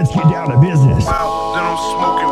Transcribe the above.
let's get down to business. Then I'm smoking.